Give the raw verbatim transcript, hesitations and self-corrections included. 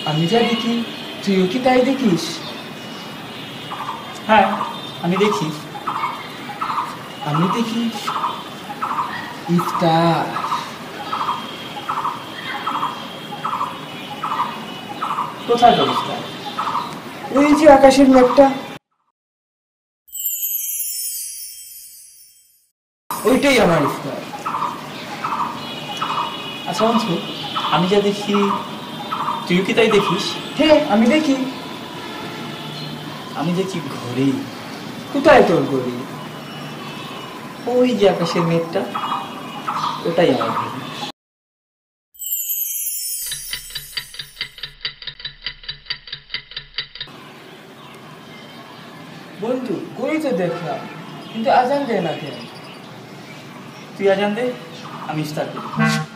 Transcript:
আমি যা দেখি তুইও কি তাই দেখিস? হ্যাঁ, আমি দেখি। আমি দেখি ইফতার। কোথায় তোর ইফতার? ওই যে আকাশের মেঘটা, ওইটাই আমার ইফতার। আচ্ছা বন্ধু, আমি যা দেখি তুইও কি তাই দেখিস? হ্যাঁ, আমি দেখি। আমি দেখি ঘড়ি। কোথায় তোর ঘড়ি? ওই যে আকাশের মেঘটা, ওটাই আমার ঘড়ি। বন্ধু, ঘড়ি তো দেখলাম, কিন্তু আজান দেয় না কেন? তুই আজান দে, আমি ইফতার করি।